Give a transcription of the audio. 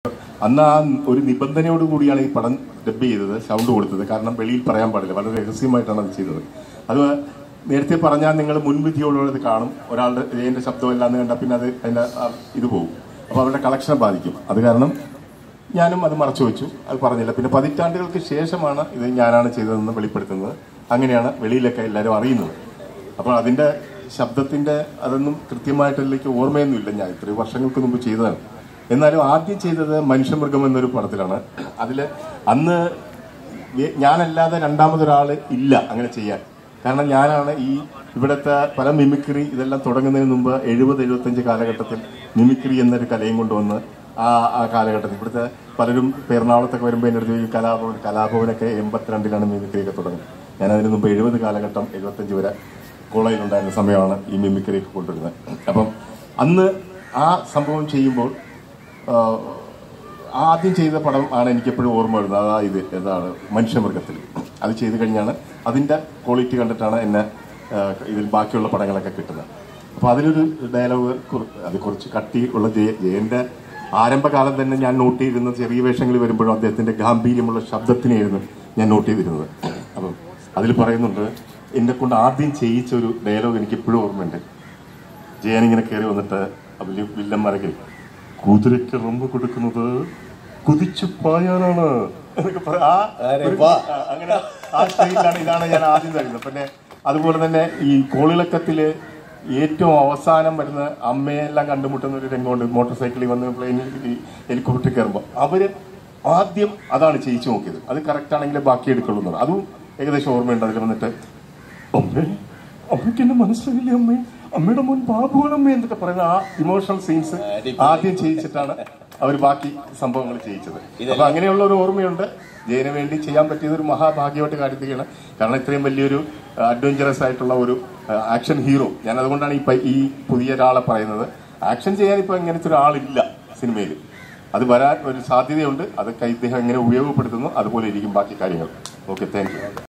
അന്ന് ആ ഒരു നിബന്ധനയോട് കൂടിയാണ് ഈ പടം ഡബ് ചെയ്തത്, സൗണ്ട് കൊടുത്തത്. കാരണം വെളിയിൽ പറയാൻ പാടില്ല, വളരെ രഹസ്യമായിട്ടാണ് അത് ചെയ്തത്. അത് നേരത്തെ പറഞ്ഞാൽ നിങ്ങൾ മുൻവിധിയോടുള്ളത് കാണും. ഒരാളുടെ ജയന്റെ ശബ്ദമല്ലാന്ന് കണ്ടാൽ പിന്നെ അത് അതിൻ്റെ ഇത് പോകും. അപ്പോൾ അവരുടെ കളക്ഷനെ ബാധിക്കും. അത് കാരണം ഞാനും അത് മറച്ചു വെച്ചു, അത് പറഞ്ഞില്ല. പിന്നെ പതിറ്റാണ്ടുകൾക്ക് ശേഷമാണ് ഇത് ഞാനാണ് ചെയ്തതെന്ന് വെളിപ്പെടുത്തുന്നത്. അങ്ങനെയാണ് വെളിയിലൊക്കെ എല്ലാവരും അറിയുന്നത്. അപ്പോൾ അതിൻ്റെ ശബ്ദത്തിൻ്റെ അതൊന്നും കൃത്യമായിട്ടിലേക്ക് ഓർമ്മയൊന്നുമില്ല. ഞാൻ ഇത്രയും വർഷങ്ങൾക്ക് മുമ്പ് ചെയ്തതാണ്. എന്നാലും ആദ്യം ചെയ്തത് മനുഷ്യമൃഗം എന്നൊരു പടത്തിലാണ്. അതിൽ അന്ന് ഞാനല്ലാതെ രണ്ടാമതൊരാൾ ഇല്ല അങ്ങനെ ചെയ്യാൻ. കാരണം ഞാനാണ് ഈ ഇവിടുത്തെ പല മിമിക്രി ഇതെല്ലാം തുടങ്ങുന്നതിന് മുമ്പ് 70-75 കാലഘട്ടത്തിൽ മിമിക്രി എന്നൊരു കലയും കൊണ്ടുവന്ന് ആ കാലഘട്ടത്തിൽ ഇവിടുത്തെ പലരും എറണാകുളത്തൊക്കെ വരുമ്പോൾ എൻ്റെ അടുത്ത് ഈ കലാഭവനൊക്കെ 82-ലാണ് മിമിക്രിയൊക്കെ തുടങ്ങുന്നത്. ഞാനതിന് മുമ്പ് 70 കാലഘട്ടം 75 വരെ കോളേജിലുണ്ടായിരുന്ന സമയമാണ് ഈ മിമിക്രിയൊക്കെ കൊണ്ടുവരുന്നത്. അപ്പം അന്ന് ആ സംഭവം ചെയ്യുമ്പോൾ ആദ്യം ചെയ്ത പടം ആണ് എനിക്കെപ്പോഴും ഓർമ്മ വരുന്നത്. അതായത് ഏതാണ് മനുഷ്യമൃഗത്തിൽ. അത് ചെയ്ത് കഴിഞ്ഞാണ് അതിൻ്റെ ക്വാളിറ്റി കണ്ടിട്ടാണ് എന്നെ ഇതിൽ ബാക്കിയുള്ള പടങ്ങളൊക്കെ കിട്ടുന്നത്. അപ്പോൾ അതിലൊരു ഡയലോഗ് അത് കുറച്ച് കട്ടി ഉള്ള ജയൻ്റെ ആരംഭകാലം തന്നെ ഞാൻ നോട്ട് ചെയ്തിരുന്നത് ചെറിയ വേഷങ്ങളിൽ വരുമ്പോഴും അദ്ദേഹത്തിൻ്റെ ഗാംഭീര്യമുള്ള ശബ്ദത്തിനായിരുന്നു ഞാൻ നോട്ട് ചെയ്തിരുന്നത്. അപ്പം അതിൽ പറയുന്നുണ്ട്, എന്നെ കൊണ്ട് ആദ്യം ചെയ്യിച്ച ഒരു ഡയലോഗ് എനിക്ക് എപ്പോഴും ഓർമ്മയുണ്ട്. ജയനിങ്ങനെ കയറി വന്നിട്ട് വില്ലന്മാരൊക്കെ കുതിരയ്ക്ക് റൊമ്പ് കൊടുക്കുന്നത് കുതിച്ചു പായാനാണ് എന്നൊക്കെ അങ്ങനെ ആ സ്റ്റൈലിലാണ് ഇതാണ് ഞാൻ ആദ്യം തരുന്നത്. പിന്നെ അതുപോലെ തന്നെ ഈ കോളിളക്കത്തില് ഏറ്റവും അവസാനം വരുന്ന അമ്മയെല്ലാം കണ്ടുമുട്ടുന്ന ഒരു രംഗമുണ്ട്. മോട്ടോർ സൈക്കിളിൽ വന്ന് പ്ലെയിനിൽ ഹെലികോപ്റ്ററിൽ കയറുമ്പോൾ അവര് ആദ്യം അതാണ് ചെയ്യിച്ചു നോക്കിയത്. അത് കറക്റ്റ് ആണെങ്കിലേ ബാക്കി എടുക്കുള്ളൂ എന്നാണ്. അതും ഏകദേശം ഓർമ്മയുണ്ട്. അതിൽ വന്നിട്ട് അമ്മയ്ക്ക് എന്നെ മനസ്സിലായില്ലേ അമ്മേ, അമ്മയുടെ മുൻ ബാബുവാണമ്മേ എന്നൊക്കെ പറയുന്ന ആ ഇമോഷണൽ സീൻസ് ആദ്യം ചെയ്യിച്ചിട്ടാണ് അവർ ബാക്കി സംഭവങ്ങൾ ചെയ്യിച്ചത്. അപ്പൊ അങ്ങനെയുള്ള ഒരു ഓർമ്മയുണ്ട്. ജയന് വേണ്ടി ചെയ്യാൻ പറ്റിയത് ഒരു മഹാഭാഗ്യമായിട്ട് കാണിക്കുകയാണ്. കാരണം ഇത്രയും വലിയൊരു അഡ്വഞ്ചറസ് ആയിട്ടുള്ള ഒരു ആക്ഷൻ ഹീറോ. ഞാൻ അതുകൊണ്ടാണ് ഈ പുതിയ ഒരാളെ പറയുന്നത്. ആക്ഷൻ ചെയ്യാൻ ഇപ്പൊ ഇങ്ങനത്തെ ഒരാളില്ല സിനിമയിൽ. അത് വരാൻ ഒരു സാധ്യതയുണ്ട്. അതൊക്കെ ഇദ്ദേഹം എങ്ങനെ ഉപയോഗപ്പെടുത്തുന്നു അതുപോലെ ഇരിക്കും ബാക്കി കാര്യങ്ങൾ. Okay, thank U.